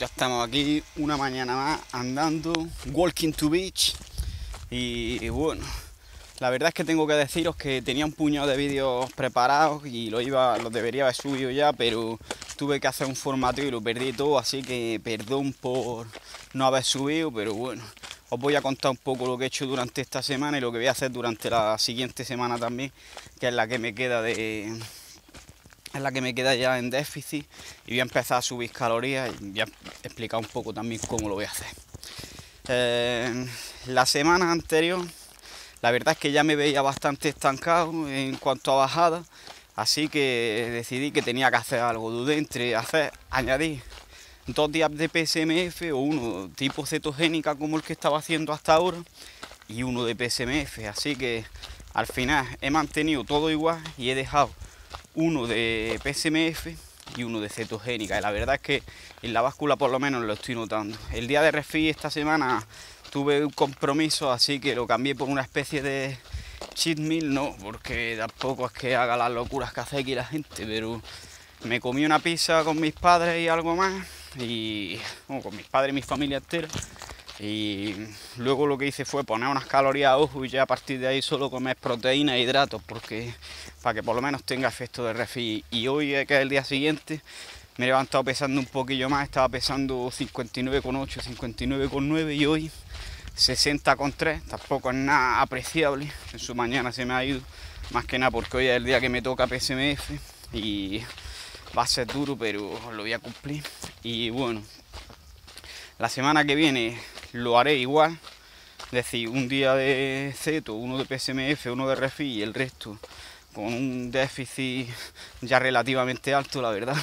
ya estamos aquí una mañana más andando, walking to beach. Y bueno, la verdad es que tengo que deciros que tenía un puñado de vídeos preparados y los debería haber subido ya, pero tuve que hacer un formateo y lo perdí todo, así que perdón por no haber subido, pero bueno, os voy a contar un poco lo que he hecho durante esta semana y lo que voy a hacer durante la siguiente semana también, que es la que me queda ya en déficit, y voy a empezar a subir calorías y voy a explicar un poco también cómo lo voy a hacer. La semana anterior, la verdad es que ya me veía bastante estancado en cuanto a bajada, así que decidí que tenía que hacer algo. Dudé entre añadir 2 días de PSMF o uno tipo cetogénica como el que estaba haciendo hasta ahora y uno de PSMF, así que al final he mantenido todo igual y he dejado uno de PSMF y uno de cetogénica, y la verdad es que en la báscula por lo menos lo estoy notando. El día de refit esta semana tuve un compromiso, así que lo cambié por una especie de cheat meal, no, porque tampoco es que haga las locuras que hace aquí la gente, pero me comí una pizza con mis padres y algo más, y bueno, con mis padres y mi familia entera. Y luego lo que hice fue poner unas calorías a ojo y ya a partir de ahí solo comer proteína e hidratos, porque para que por lo menos tenga efecto de refit. Y hoy, que es el día siguiente, me he levantado pesando un poquillo más, estaba pesando 59,8, 59,9 y hoy 60,3, tampoco es nada apreciable. En su mañana se me ha ido, más que nada porque hoy es el día que me toca PSMF y va a ser duro, pero lo voy a cumplir. Y bueno, la semana que viene lo haré igual, es decir, un día de ceto, uno de PSMF, uno de refit y el resto con un déficit ya relativamente alto, la verdad.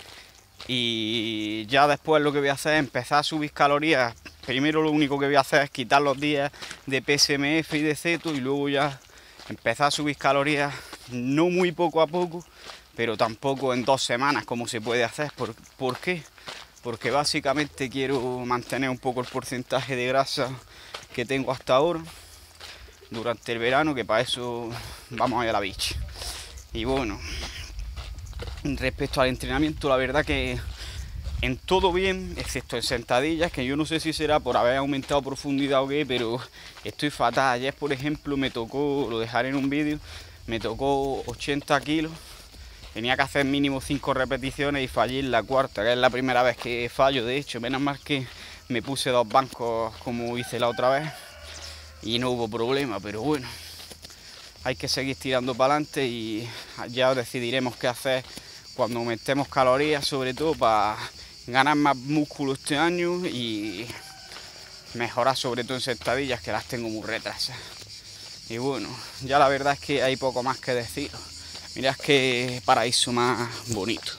Y ya después lo que voy a hacer es empezar a subir calorías. Primero lo único que voy a hacer es quitar los días de PSMF y de ceto y luego ya empezar a subir calorías, no muy poco a poco, pero tampoco en 2 semanas como se puede hacer. ¿Por qué? Porque básicamente quiero mantener un poco el porcentaje de grasa que tengo hasta ahora durante el verano, que para eso vamos a ir a la beach. Y bueno, respecto al entrenamiento, la verdad que en todo bien, excepto en sentadillas, que yo no sé si será por haber aumentado profundidad o qué, pero estoy fatal. Ayer, por ejemplo, me tocó, lo dejaré en un vídeo, me tocó 80 kilos. Tenía que hacer mínimo 5 repeticiones y fallé en la cuarta, que es la primera vez que fallo, de hecho. Menos mal que me puse 2 bancos como hice la otra vez y no hubo problema, pero bueno, hay que seguir tirando para adelante y ya decidiremos qué hacer cuando aumentemos calorías, sobre todo para ganar más músculo este año y mejorar sobre todo en sentadillas, que las tengo muy retrasadas. Y bueno, ya la verdad es que hay poco más que decir. Mirad qué paraíso más bonito.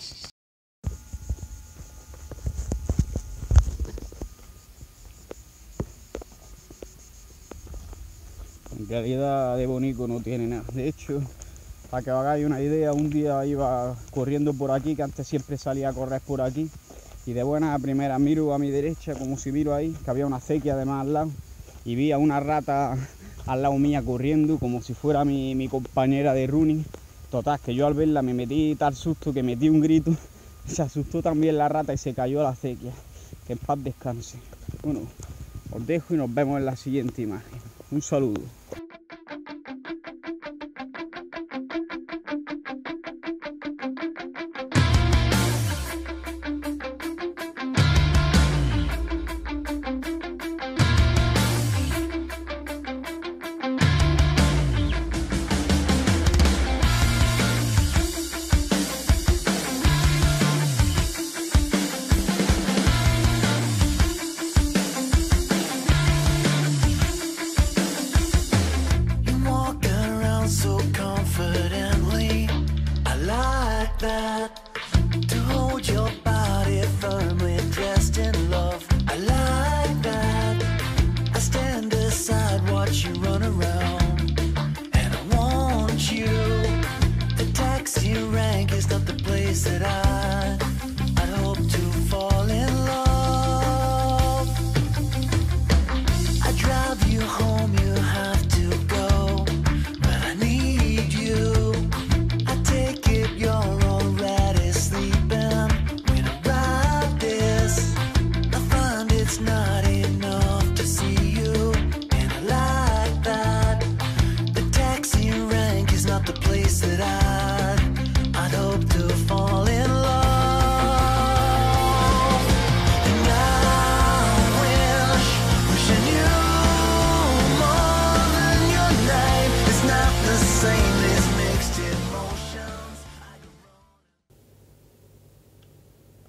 En realidad de bonito no tiene nada. De hecho, para que os hagáis una idea, un día iba corriendo por aquí, que antes siempre salía a correr por aquí, y de buenas a primeras miro a mi derecha, como si miro ahí, que había una acequia además al lado, y vi a una rata al lado mía corriendo, como si fuera mi compañera de running. Total, que yo al verla me metí tal susto que metí un grito, se asustó también la rata y se cayó a la acequia. Que en paz descanse. Bueno, os dejo y nos vemos en la siguiente imagen. Un saludo.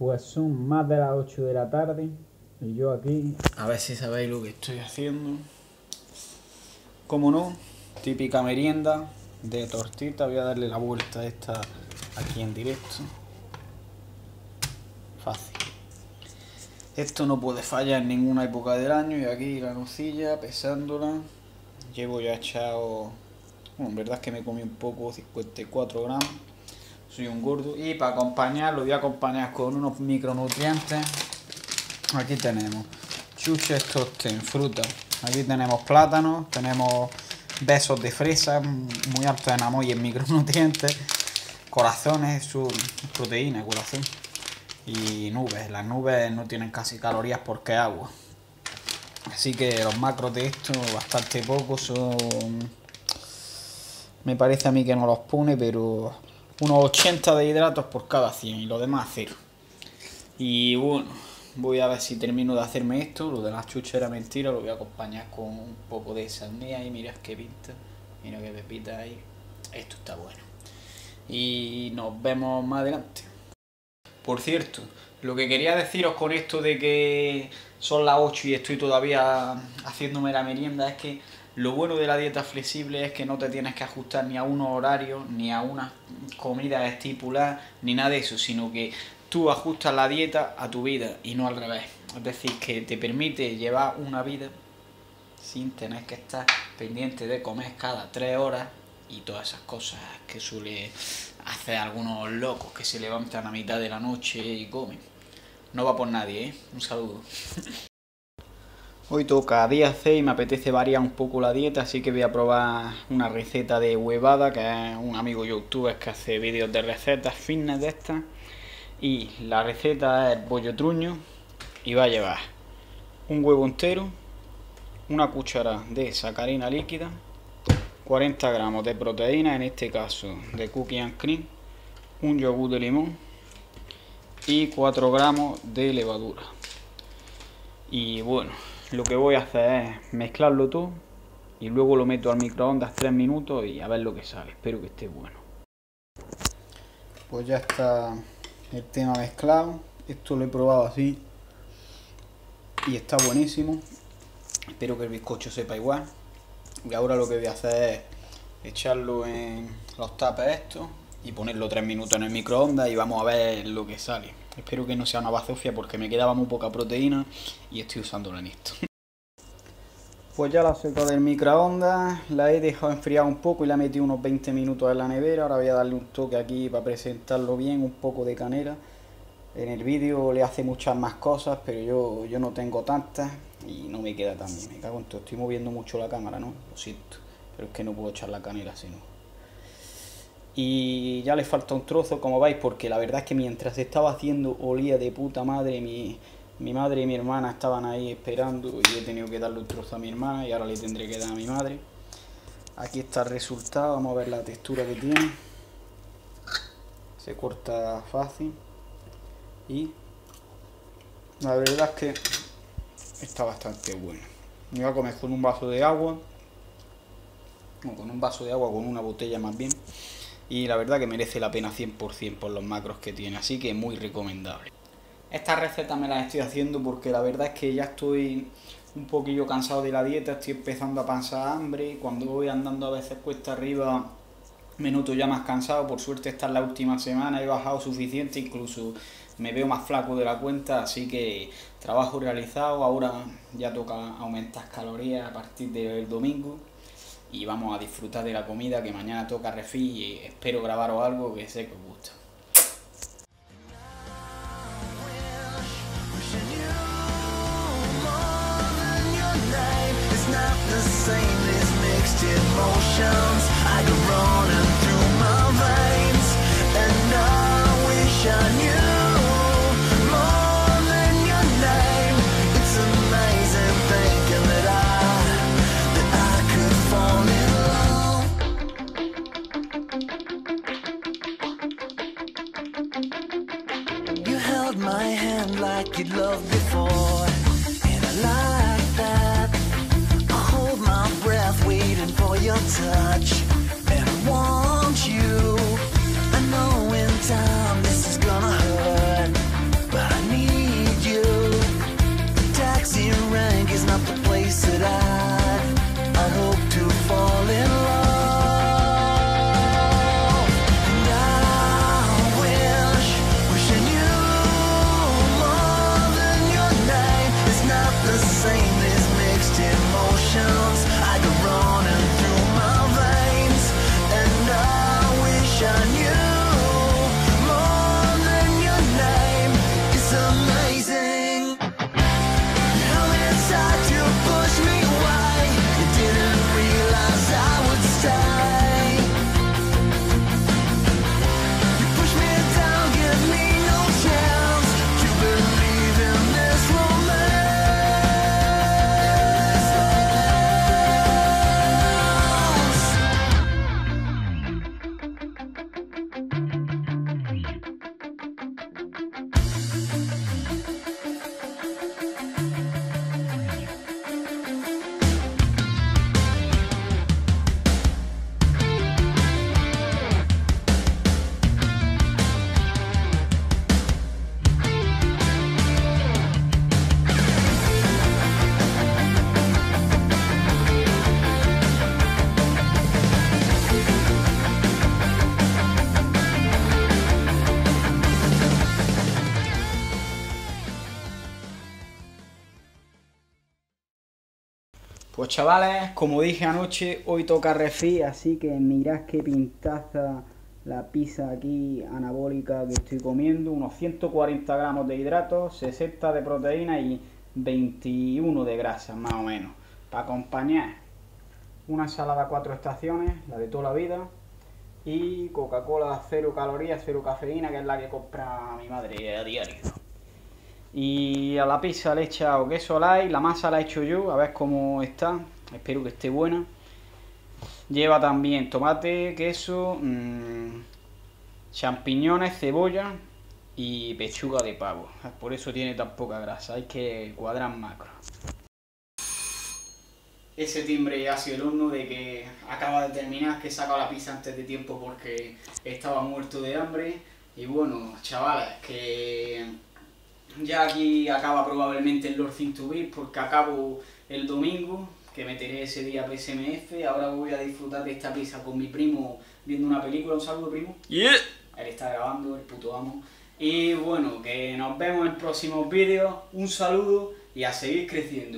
Pues son más de las 8 de la tarde y yo aquí, a ver si sabéis lo que estoy haciendo. Como no, típica merienda de tortita. Voy a darle la vuelta a esta aquí en directo. Fácil. Esto no puede fallar en ninguna época del año. Y aquí la nocilla, pesándola. Llevo ya echado... Bueno, en verdad es que me comí un poco, 54 gramos. Soy un gordo. Y para acompañar, lo voy a acompañar con unos micronutrientes. Aquí tenemos chuches tosten, fruta. Aquí tenemos plátanos, tenemos besos de fresa, muy altos en amor y en micronutrientes. Corazones, su proteína, corazón. Y nubes. Las nubes no tienen casi calorías porque es agua. Así que los macros de esto, bastante pocos, son... Me parece a mí que no los pone, pero unos 80 de hidratos por cada 100 y lo demás cero. Y bueno, voy a ver si termino de hacerme esto. Lo de las chuches era mentira, lo voy a acompañar con un poco de sandía y mirad qué pinta. Mira qué pepita ahí. Esto está bueno. Y nos vemos más adelante. Por cierto, lo que quería deciros con esto de que son las 8 y estoy todavía haciéndome la merienda es que lo bueno de la dieta flexible es que no te tienes que ajustar ni a unos horarios, ni a unas comidas estipuladas, ni nada de eso, sino que tú ajustas la dieta a tu vida y no al revés. Es decir, que te permite llevar una vida sin tener que estar pendiente de comer cada 3 horas y todas esas cosas que suele hacer algunos locos que se levantan a mitad de la noche y comen. No va por nadie, ¿eh? Un saludo. Hoy toca día 6 y me apetece variar un poco la dieta, así que voy a probar una receta de huevada, que es un amigo youtuber que hace vídeos de recetas fitness de estas. Y la receta es pollo truño y va a llevar un huevo entero, una cucharada de sacarina líquida, 40 gramos de proteína, en este caso de cookie and cream, un yogur de limón y 4 gramos de levadura. Y bueno, lo que voy a hacer es mezclarlo todo y luego lo meto al microondas 3 minutos y a ver lo que sale. Espero que esté bueno. Pues ya está el tema mezclado. Esto lo he probado así y está buenísimo. Espero que el bizcocho sepa igual. Y ahora lo que voy a hacer es echarlo en los tapes estos y ponerlo 3 minutos en el microondas y vamos a ver lo que sale. Espero que no sea una bazofia porque me quedaba muy poca proteína y estoy usándola en esto. Pues ya la he sacado del microondas, la he dejado enfriar un poco y la he metido unos 20 minutos en la nevera. Ahora voy a darle un toque aquí para presentarlo bien, un poco de canela. En el vídeo le hace muchas más cosas, pero yo no tengo tantas y no me queda tan bien. Me cago en todo, estoy moviendo mucho la cámara, ¿no? Lo siento, pero es que no puedo echar la canela si no. Y ya le falta un trozo, como veis, porque la verdad es que mientras estaba haciendo olía de puta madre. Mi madre y mi hermana estaban ahí esperando y he tenido que darle un trozo a mi hermana y ahora le tendré que dar a mi madre. Aquí está el resultado, vamos a ver la textura que tiene. Se corta fácil y la verdad es que está bastante bueno. Me voy a comer con un vaso de agua, o con un vaso de agua, con una botella más bien. Y la verdad que merece la pena 100% por los macros que tiene, así que muy recomendable. Esta receta me la estoy haciendo porque la verdad es que ya estoy un poquillo cansado de la dieta, estoy empezando a pasar hambre. Cuando voy andando a veces cuesta arriba me noto ya más cansado. Por suerte esta es la última semana, he bajado suficiente, incluso me veo más flaco de la cuenta, así que trabajo realizado. Ahora ya toca aumentar calorías a partir del domingo. Y vamos a disfrutar de la comida, que mañana toca refil y espero grabaros algo que sé que os gusta. My hand like you'd loved before, and I like that. I hold my breath waiting for your touch, and I want not the place that I hope to fall in love. And I wish I knew more than your name. It's not the same, these mixed emotions I go running through my veins. And I wish I knew more than your name. It's amazing how it's hard to push me away. You didn't realize I would stay. You push me down, give me no chance to believe in this Pues chavales, como dije anoche, hoy toca refri, así que mirad qué pintaza la pizza aquí anabólica que estoy comiendo. Unos 140 gramos de hidratos, 60 de proteína y 21 de grasa, más o menos. Para acompañar una ensalada 4 estaciones, la de toda la vida, y Coca-Cola 0 calorías, 0 cafeína, que es la que compra mi madre a diario. Y a la pizza le he echado queso light, la masa la he hecho yo, a ver cómo está, espero que esté buena. Lleva también tomate, queso, champiñones, cebolla y pechuga de pavo. Por eso tiene tan poca grasa, hay que cuadrar macros. Ese timbre ha sido el horno de que acaba de terminar, que he sacado la pizza antes de tiempo porque estaba muerto de hambre. Y bueno, chavales, que ya aquí acaba probablemente el Lord Thing to Beat, porque acabo el domingo, que meteré ese día PSMF. Ahora voy a disfrutar de esta pizza con mi primo viendo una película. Un saludo, primo. Yeah. Él está grabando, el puto amo. Y bueno, que nos vemos en próximos vídeos. Un saludo y a seguir creciendo.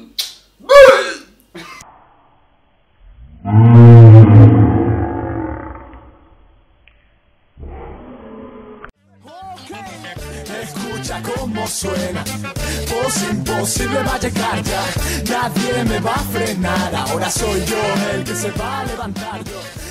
Escucha cómo suena, voz imposible va a llegar ya. Nadie me va a frenar, ahora soy yo el que se va a levantar yo.